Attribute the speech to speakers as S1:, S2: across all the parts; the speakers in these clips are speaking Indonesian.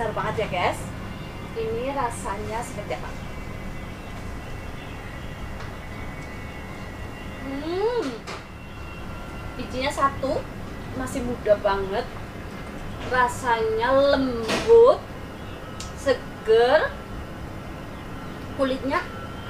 S1: besar banget ya guys. Ini rasanya seperti apa? Bijinya satu, masih muda banget, rasanya lembut, seger, kulitnya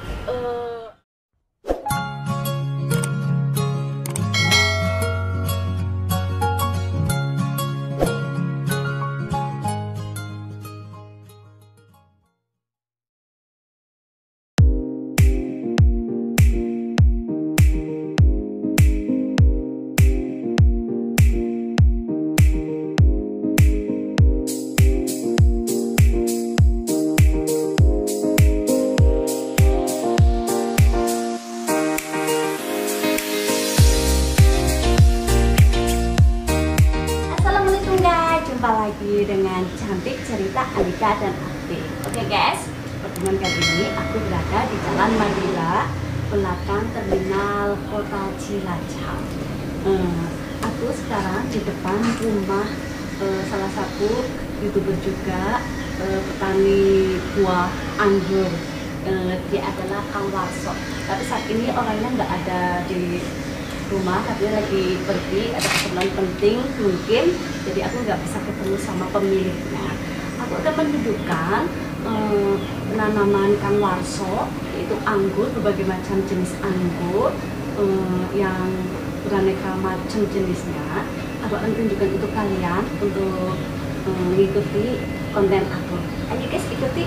S1: lagi dengan Cantik Cerita Alika dan Ati. Oke guys, pertemuan kali ini aku berada di Jalan Madura, belakang terminal Kota Cilacap. Aku sekarang di depan rumah salah satu YouTuber juga, petani buah anggur. Dia adalah Kang Warso. Tapi saat ini orangnya nggak ada di rumah, tapi lagi pergi, ada keperluan penting mungkin, jadi aku nggak bisa ketemu sama pemiliknya. Aku akan menunjukkan penanaman Kang Warso, yaitu anggur, berbagai macam jenis anggur yang beraneka macam jenisnya. Aku akan tunjukkan untuk kalian untuk mengikuti konten aku. Ayo guys, ikuti.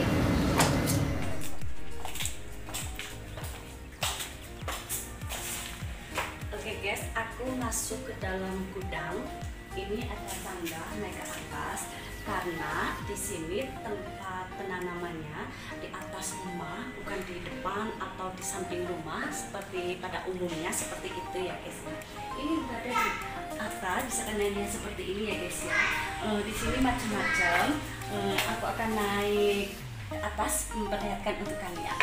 S1: Guys, aku masuk ke dalam gudang. Ini ada tangga naik ke atas karena di sini tempat penanamannya di atas rumah, bukan di depan atau di samping rumah seperti pada umumnya seperti itu ya guys. Ini berada di atas, bisa kalian lihat seperti ini ya guys ya. Di sini macam-macam. Aku akan naik ke atas memperlihatkan untuk kalian.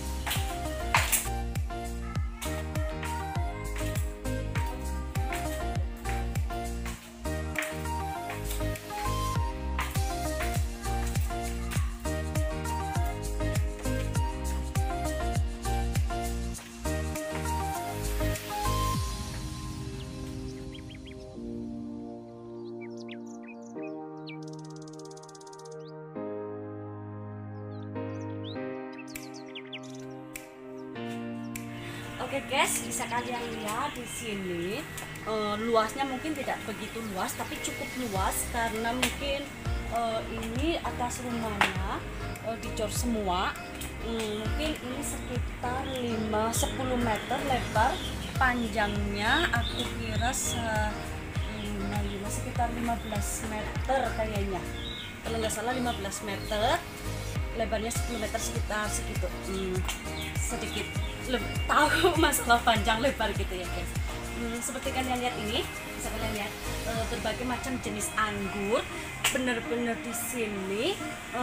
S1: Oke guys, bisa kalian lihat di sini luasnya mungkin tidak begitu luas, tapi cukup luas karena mungkin ini atas rumahnya dicor semua. Mungkin ini sekitar 5-10 meter lebar, panjangnya aku kira sekitar 15 meter kayaknya. Kalau nggak salah 15 meter, lebarnya 10 meter, sekitar segitu. Sedikit tahu masalah panjang lebar gitu ya guys. Seperti kalian lihat ini, bisa kalian lihat berbagai macam jenis anggur. Bener-bener di sini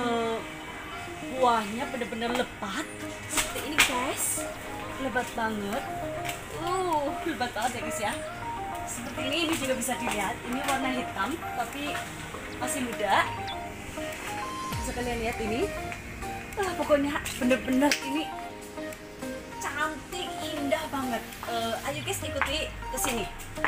S1: buahnya bener-bener lebat seperti ini guys, lebat banget. Lebat banget ya guys ya. Seperti ini juga bisa dilihat. Ini warna hitam tapi masih muda. Bisa kalian lihat ini. Pokoknya bener-bener ini cantik, indah banget. Ayo guys, ikuti ke sini.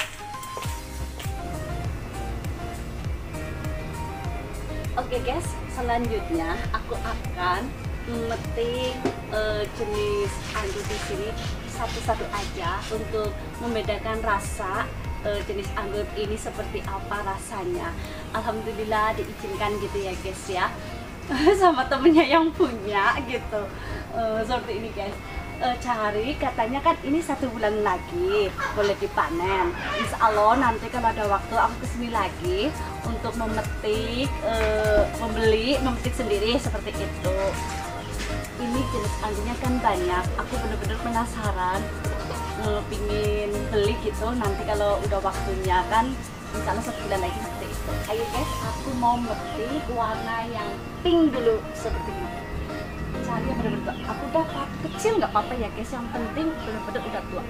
S1: Oke guys, selanjutnya aku akan memetik jenis anggur di sini satu-satu aja untuk membedakan rasa jenis anggur ini seperti apa rasanya. Alhamdulillah diizinkan gitu ya guys ya, sama temennya yang punya gitu. Seperti ini guys. Cari katanya kan ini 1 bulan lagi boleh dipanen. Insya Allah nanti kalau ada waktu aku kesini lagi untuk memetik, memetik sendiri seperti itu. Ini jenis anggurnya kan banyak, aku bener-bener penasaran, pingin beli gitu. Nanti kalau udah waktunya kan insya Allah 1 bulan lagi seperti itu. Ayo guys, aku mau memetik warna yang pink dulu seperti ini. Cari yang bener-bener, aku udah kecil nggak apa-apa ya guys, yang penting bener-bener udah tua.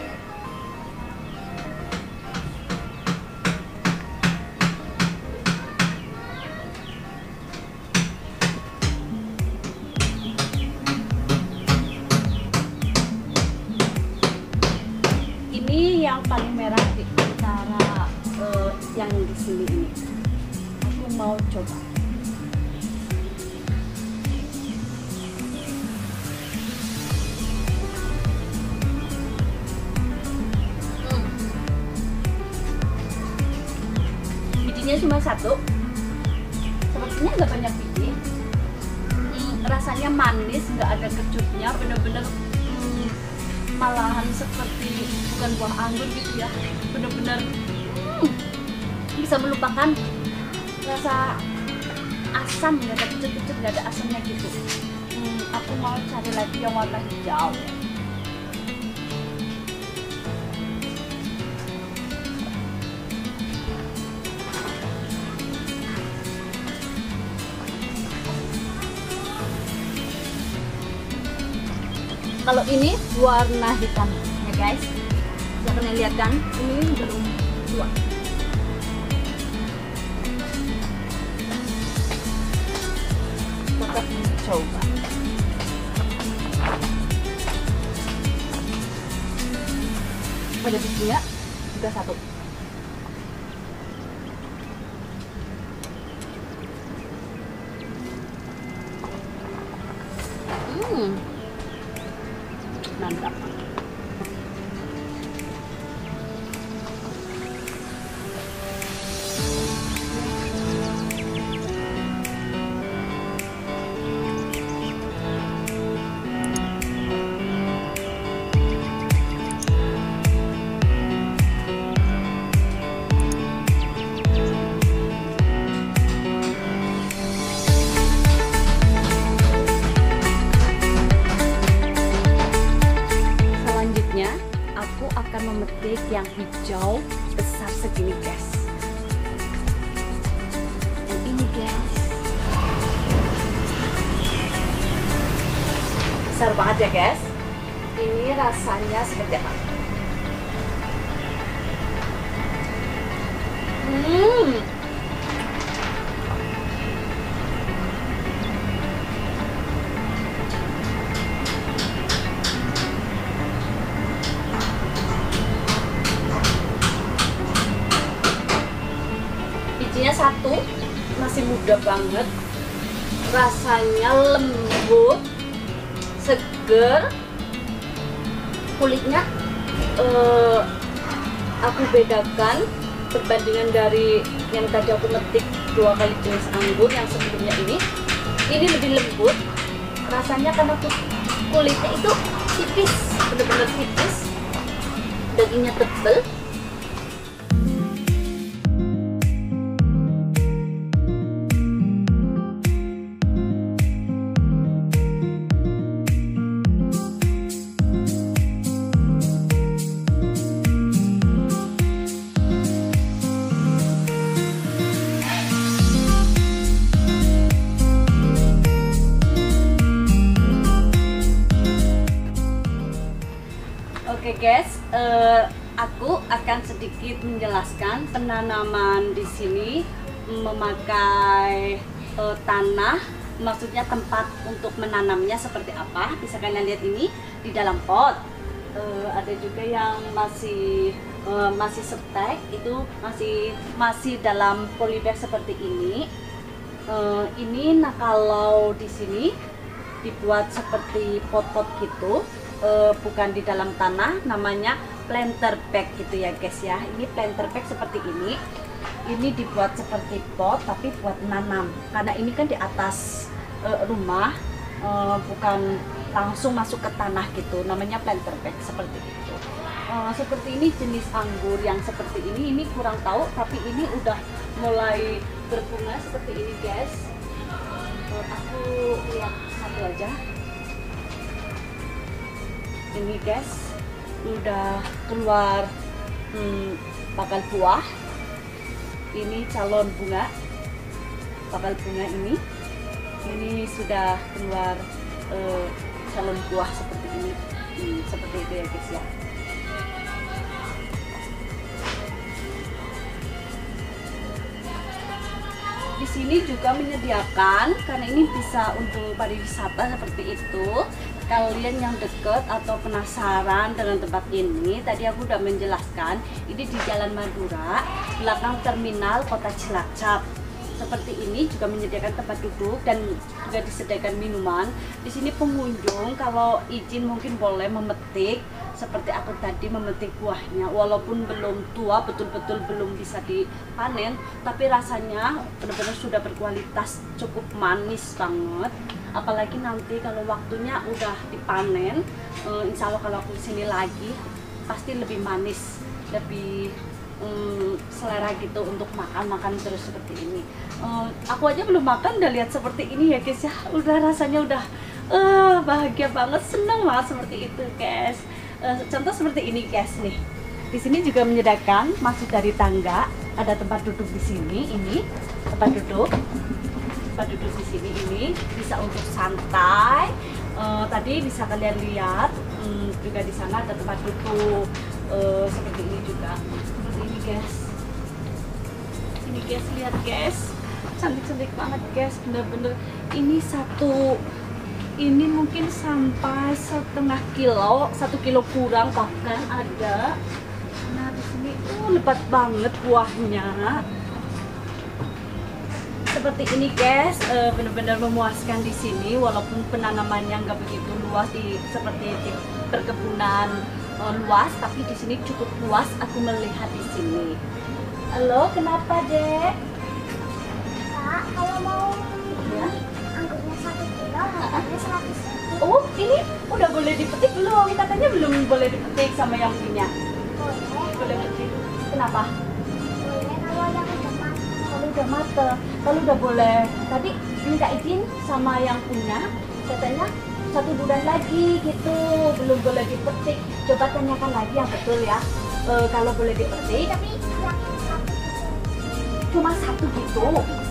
S1: sini ini. Aku mau coba. Bijinya cuma satu. Sepertinya nggak banyak biji. Rasanya manis, nggak ada kecutnya, bener-bener malahan seperti bukan buah anggur gitu ya, bener-bener bisa melupakan rasa asam, nggak ada kecut-kecut, nggak ada asamnya gitu. Aku mau cari lagi yang warna hijau. Kalau ini warna hitam ya guys, bisa kalian lihat kan, ini belum tua. Kita coba. Ada bijinya juga satu. Mantap. Akan memetik yang hijau besar segini guys. Dan ini guys, besar banget ya guys. Ini rasanya seperti apa? Bijinya satu, masih muda banget, rasanya lembut, seger, kulitnya aku bedakan perbandingan dari yang tadi aku metik 2 kali jenis anggur yang sebelumnya ini lebih lembut rasanya karena kulitnya itu tipis, benar-benar tipis, dagingnya tebal. Oke guys, aku akan sedikit menjelaskan penanaman di sini memakai tanah, maksudnya tempat untuk menanamnya seperti apa. Bisa kalian lihat ini di dalam pot. Ada juga yang masih setek, itu masih dalam polybag seperti ini. Nah kalau di sini dibuat seperti pot-pot gitu. Bukan di dalam tanah, namanya planter bag gitu ya guys ya. Ini planter bag seperti ini dibuat seperti pot tapi buat nanam, karena ini kan di atas rumah, bukan langsung masuk ke tanah gitu, namanya planter bag seperti itu. Seperti ini jenis anggur yang seperti ini kurang tahu, tapi ini udah mulai berbunga seperti ini guys. Aku lihat satu aja. Ini guys udah keluar bakal buah. Ini calon bunga, bakal bunga ini sudah keluar calon buah seperti ini. Seperti itu ya guys ya. Di sini juga menyediakan, karena ini bisa untuk pariwisata seperti itu, kalian yang deket atau penasaran dengan tempat ini, tadi aku udah menjelaskan, ini di Jalan Madura, belakang terminal Kota Cilacap. Seperti ini juga menyediakan tempat duduk dan juga disediakan minuman. Di sini pengunjung kalau izin mungkin boleh memetik, seperti aku tadi memetik buahnya, walaupun belum tua, betul-betul belum bisa dipanen, tapi rasanya benar-benar sudah berkualitas, cukup manis banget. Apalagi nanti kalau waktunya udah dipanen, insya Allah kalau aku kesini lagi pasti lebih manis, lebih selera gitu untuk makan terus seperti ini. Aku aja belum makan udah lihat seperti ini ya guys ya, udah rasanya udah bahagia banget, seneng banget seperti itu guys. Contoh seperti ini guys nih, di sini juga menyediakan masuk dari tangga, ada tempat duduk di sini, ini tempat duduk di sini, ini bisa untuk santai. Tadi bisa kalian lihat juga di sana ada tempat duduk seperti ini juga. Ini guys, lihat guys, cantik banget guys, bener-bener ini ini mungkin sampai 1,5 kilo kurang bahkan ada. Nah di sini lebat banget buahnya seperti ini guys, bener-bener memuaskan di sini walaupun penanamannya nggak begitu luas seperti di perkebunan luas, tapi di sini cukup luas aku melihat di sini. Halo, kenapa dek?
S2: Kak, kalau mau
S1: Ya.
S2: anggurnya 1 kilo, harganya 100.000.
S1: Oh, ini udah boleh dipetik belum? Katanya belum boleh dipetik sama yang punya. Boleh petik. Kenapa?
S2: Boleh kalau yang udah matang.
S1: Kalau udah mateng, kalau udah boleh. Tadi minta izin sama yang punya, katanya 1 bulan lagi gitu, belum boleh dipetik. Coba tanyakan lagi yang betul ya. Kalau boleh dipetik,
S2: Tapi yang 1 kilo.
S1: cuma 1 gitu.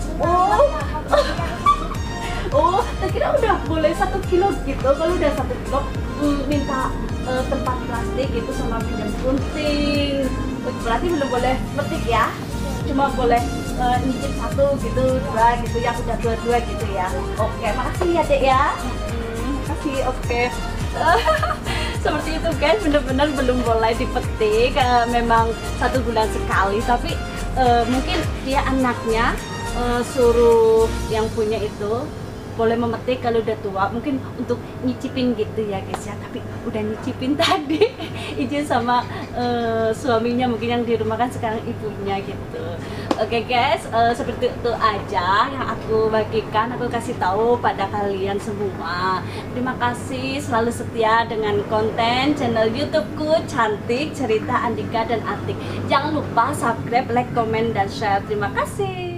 S1: Oh, saya kira udah boleh 1 kilo gitu. Kalau udah 1 kilo, minta tempat plastik gitu sama pinjam gunting. Berarti belum boleh petik ya? Cuma boleh nyicip 1 gitu, 2 gitu, yang udah 2 gitu ya. Oke, makasih ya dek ya. Makasih, oke. Seperti itu guys, bener-bener belum boleh dipetik. Memang 1 bulan sekali, tapi mungkin dia anaknya suruh yang punya itu boleh memetik kalau udah tua, mungkin untuk nyicipin gitu ya guys ya. Tapi udah nyicipin tadi izin sama suaminya, mungkin yang di rumah kan sekarang ibunya gitu. Oke guys, seperti itu aja yang aku bagikan, aku kasih tahu pada kalian semua. Terima kasih selalu setia dengan konten channel YouTubeku Cantik Cerita Andika dan Atik. Jangan lupa subscribe, like, komen, dan share. Terima kasih.